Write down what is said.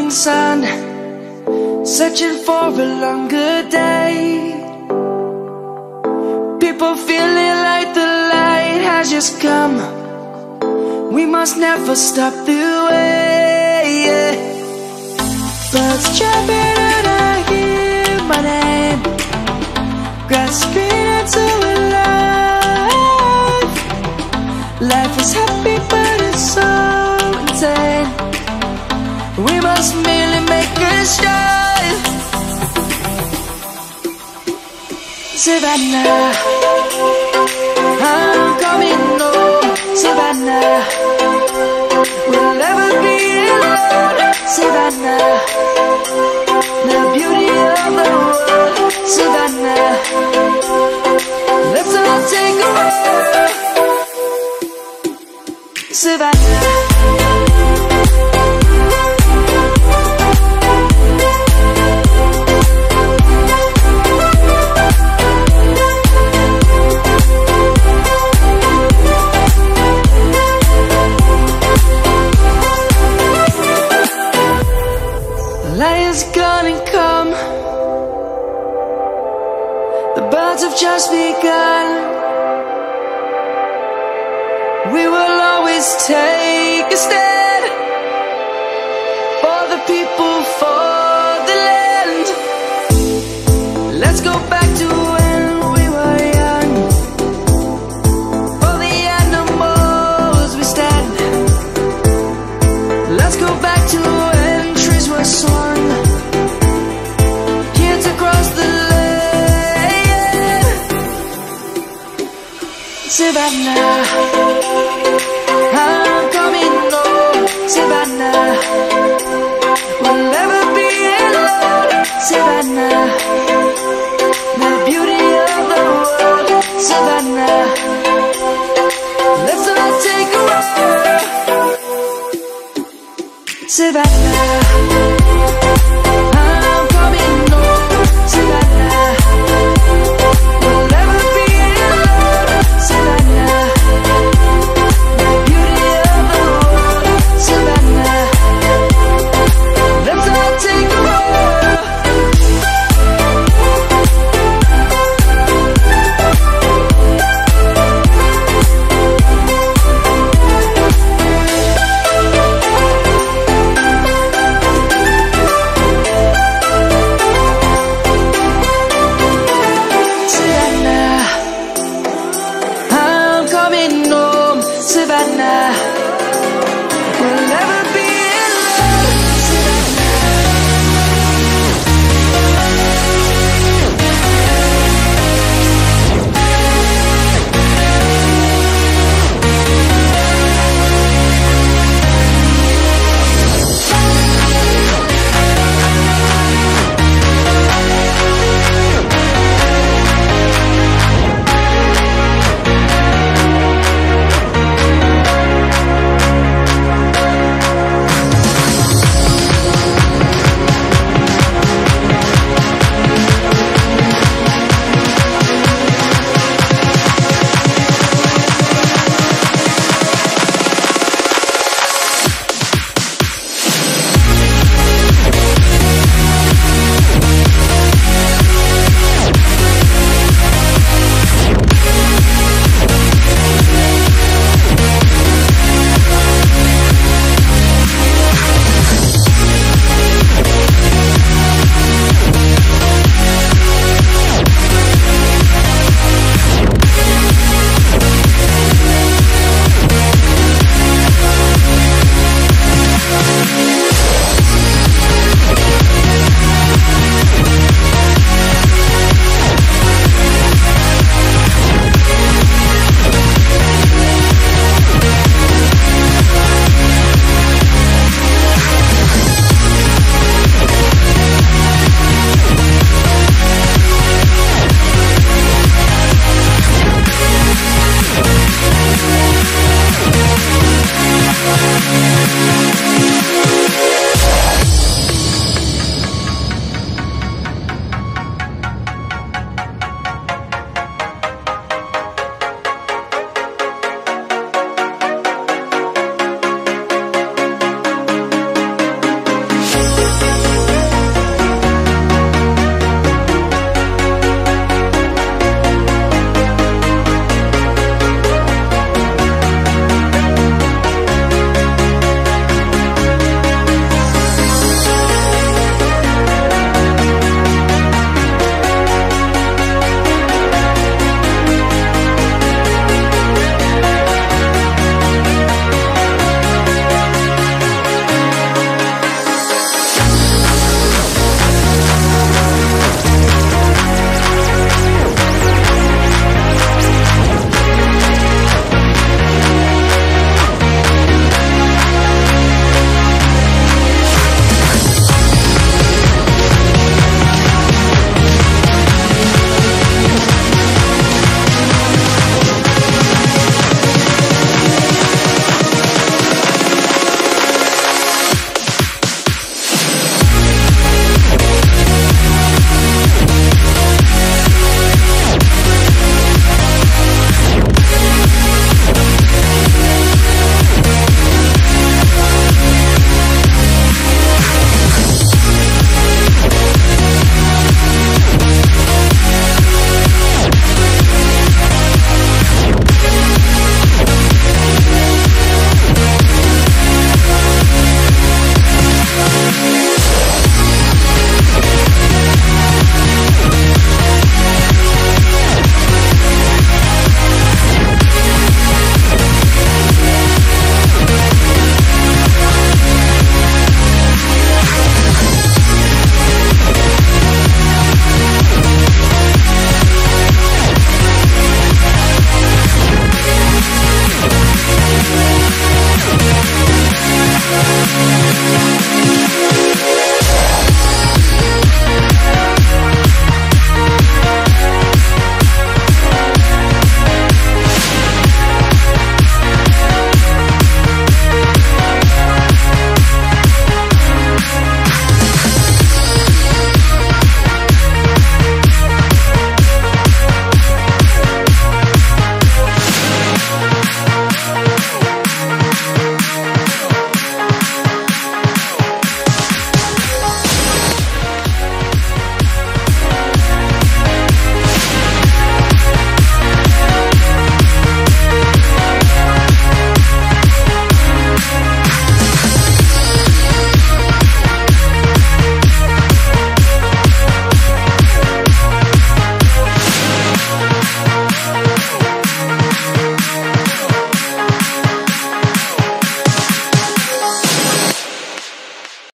morning sun, searching for a longer day. People feeling like the light has just come. We must never stop the way. Birds jumping and I hear my name, grasping into a life. Life is happy but it's so insane. We must merely make a strive. Savannah, I'm coming home. Savannah, we'll never be alone. Savannah, the beauty of the world. Savannah, let's all take a walk. Savannah, lion's gonna come. The birds have just begun. We will always take a stand for the people, for the land. Let's go back to when we were young. For the animals we stand. Let's go back to when trees were swung, kids across the land. Savannah, I'm coming home. Savannah, we'll never be alone. Savannah, the beauty of the world. Savannah, let's all take a walk. Savannah.